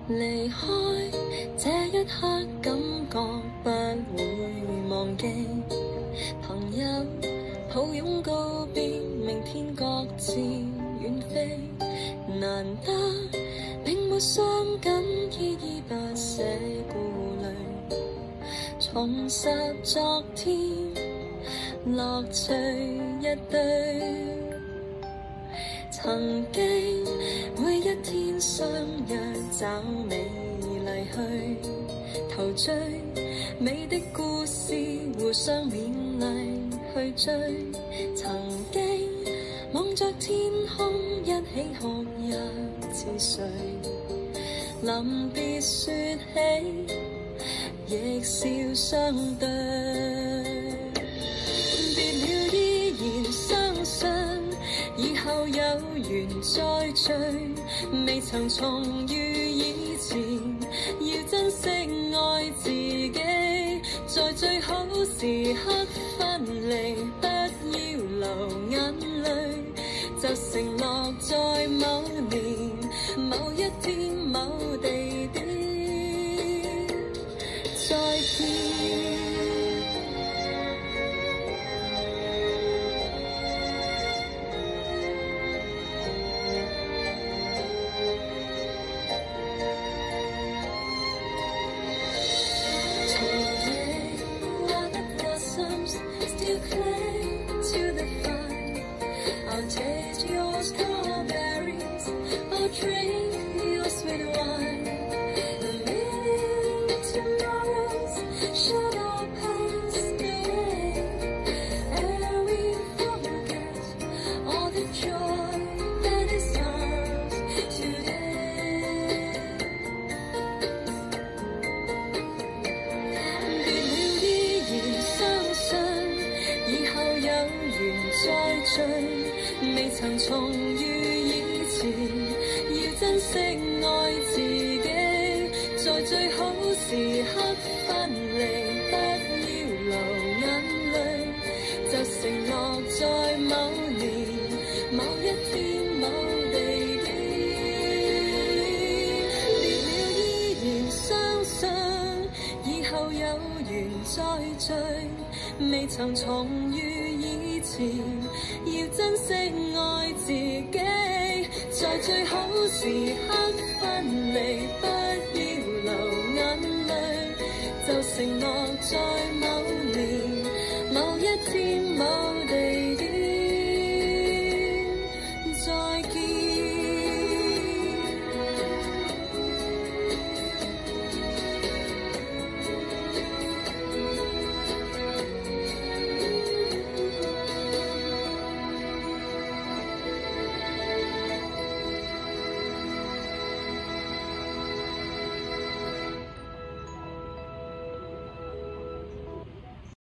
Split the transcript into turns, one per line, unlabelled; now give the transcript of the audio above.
離開這一刻，感覺不會忘記。朋友抱擁告別，明天各自遠飛。難得並沒傷感，依依不捨顧慮，重拾昨天樂趣一堆。曾經每一天相約找美麗去陶醉，美的故事互相勉勵去追。曾經望着天空一起哭泣似睡，臨別說起亦笑相對。別了依然相信以後有緣再聚，未曾重遇以前，要珍惜愛自己，在最好時刻分離，不要流眼淚，就承諾在某年某一天某地點再見。Still cling to the fire. I'll taste your strawberries. I'll drink your sweet wine. A million tomorrows should all pass away, and we forget all the joy that is ours today. 別了依然相信以後有緣再聚，未曾重遇以前，要珍惜愛自己，在最好時刻分離，不要流眼淚，就承諾在某年某一天某地點。別了依然相信以後有緣再聚，未曾重遇以前，要珍惜愛自己，在最好時刻分